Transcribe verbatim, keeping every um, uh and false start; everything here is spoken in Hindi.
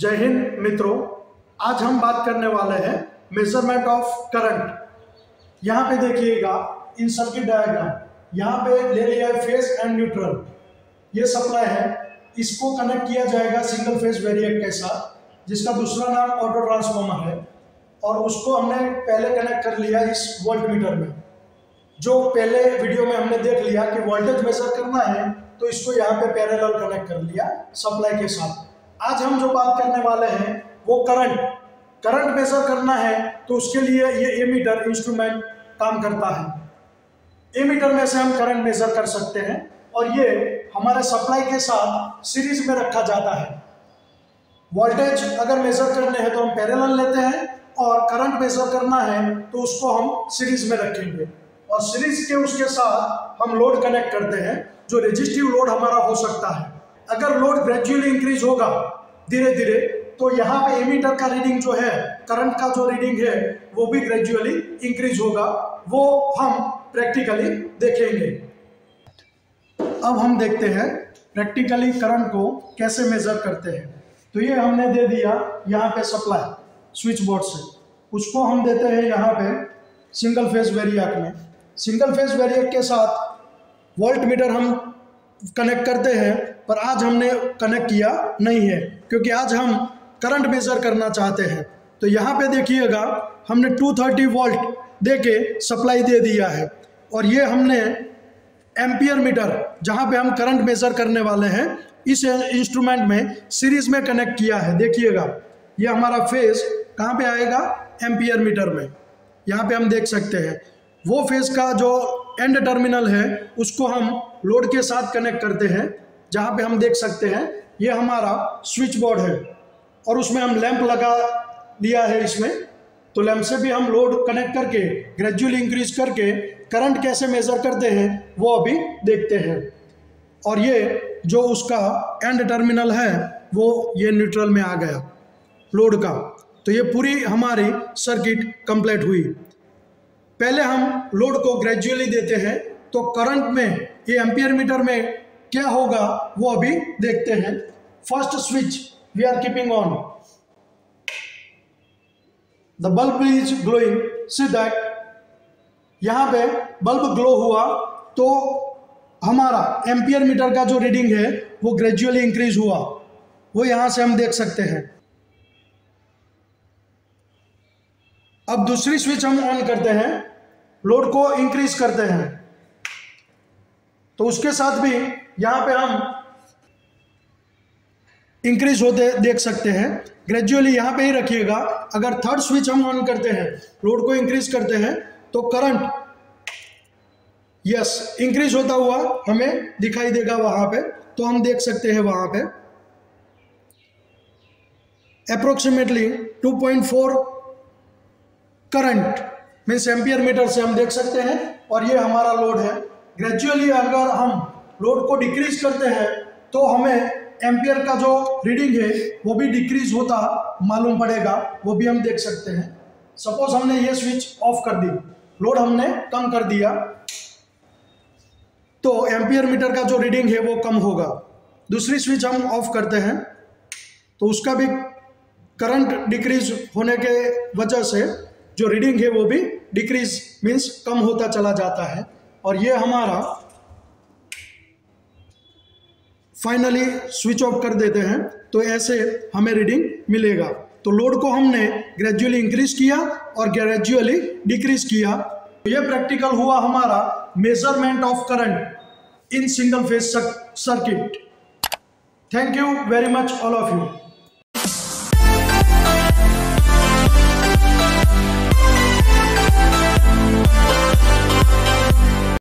जय हिंद मित्रों, आज हम बात करने वाले हैं मेजरमेंट ऑफ करंट। यहाँ पे देखिएगा इन सर्किट डायग्राम, यहाँ पे ले लिया है फेज एंड न्यूट्रल। ये सप्लाई है, इसको कनेक्ट किया जाएगा सिंगल फेज वेरिएक के साथ, जिसका दूसरा नाम ऑटो ट्रांसफार्मर है। और उसको हमने पहले कनेक्ट कर लिया इस वोल्ट मीटर में। जो पहले वीडियो में हमने देख लिया कि वोल्टेज मेजर करना है तो इसको यहाँ पे पैरेलल कनेक्ट कर लिया सप्लाई के साथ। आज हम जो बात करने वाले हैं वो करंट करंट मेजर करना है, तो उसके लिए ये एमीटर इंस्ट्रूमेंट काम करता है। एमीटर में से हम करंट मेजर कर सकते हैं और ये हमारे सप्लाई के साथ सीरीज में रखा जाता है। वोल्टेज अगर मेजर करने हैं तो हम पैरेलल लेते हैं, और करंट मेजर करना है तो उसको हम सीरीज में रखेंगे। और सीरीज के उसके साथ हम लोड कनेक्ट करते हैं, जो रेजिस्टिव लोड हमारा हो सकता है। अगर लोड ग्रेजुअली इंक्रीज होगा धीरे धीरे, तो यहाँ पे एमीटर का रीडिंग जो है, करंट का जो रीडिंग है वो भी ग्रेजुअली इंक्रीज होगा। वो हम प्रैक्टिकली देखेंगे। अब हम देखते हैं प्रैक्टिकली करंट को कैसे मेजर करते हैं। तो ये हमने दे दिया यहाँ पे सप्लाई स्विच बोर्ड से, उसको हम देते हैं यहाँ पे सिंगल फेज वेरिएक में। सिंगल फेज वेरिएक के साथ वोल्ट मीटर हम कनेक्ट करते हैं, पर आज हमने कनेक्ट किया नहीं है क्योंकि आज हम करंट मेजर करना चाहते हैं। तो यहाँ पे देखिएगा हमने दो सौ तीस वोल्ट दे के सप्लाई दे दिया है, और ये हमने एम्पियर मीटर जहाँ पे हम करंट मेजर करने वाले हैं इस इंस्ट्रूमेंट में सीरीज में कनेक्ट किया है। देखिएगा ये हमारा फेज कहाँ पे आएगा, एम्पियर मीटर में। यहाँ पे हम देख सकते हैं वो फेज का जो एंड टर्मिनल है उसको हम लोड के साथ कनेक्ट करते हैं। जहाँ पे हम देख सकते हैं ये हमारा स्विच बोर्ड है, और उसमें हम लैंप लगा लिया है इसमें। तो लैंप से भी हम लोड कनेक्ट करके ग्रेजुअली इंक्रीज करके करंट कैसे मेजर करते हैं वो अभी देखते हैं। और ये जो उसका एंड टर्मिनल है वो ये न्यूट्रल में आ गया लोड का। तो ये पूरी हमारी सर्किट कंप्लीट हुई। पहले हम लोड को ग्रेजुअली देते हैं, तो करंट में ये एम्पियर मीटर में क्या होगा वो अभी देखते हैं। First switch we are keeping on, the bulb is glowing, see that यहाँ पे बल्ब ग्लो हुआ तो हमारा एम्पियर मीटर का जो रीडिंग है वो ग्रेजुअली इंक्रीज हुआ, वो यहाँ से हम देख सकते हैं। अब दूसरी स्विच हम ऑन करते हैं, लोड को इंक्रीज करते हैं, तो उसके साथ भी यहाँ पे हम इंक्रीज होते देख सकते हैं। ग्रेजुअली यहाँ पे ही रखिएगा। अगर थर्ड स्विच हम ऑन करते हैं, लोड को इंक्रीज करते हैं, तो करंट यस इंक्रीज होता हुआ हमें दिखाई देगा वहाँ पे। तो हम देख सकते हैं वहाँ पे approximately two point four current means ampere meter से हम देख सकते हैं। और ये हमारा लोड है। ग्रेजुअली अगर हम लोड को डिक्रीज करते हैं तो हमें एम्पियर का जो रीडिंग है वो भी डिक्रीज होता मालूम पड़ेगा, वो भी हम देख सकते हैं। सपोज हमने ये स्विच ऑफ कर दी, लोड हमने कम कर दिया, तो एम्पियर मीटर का जो रीडिंग है वो कम होगा। दूसरी स्विच हम ऑफ करते हैं तो उसका भी करंट डिक्रीज होने के वजह से जो रीडिंग है वो भी डिक्रीज मीन्स कम होता चला जाता है। और ये हमारा फाइनली स्विच ऑफ कर देते हैं, तो ऐसे हमें रीडिंग मिलेगा। तो लोड को हमने ग्रेजुअली इंक्रीज किया और ग्रेजुअली डिक्रीज किया। ये प्रैक्टिकल हुआ हमारा measurement of current in single phase circuit. Thank you very much all of you.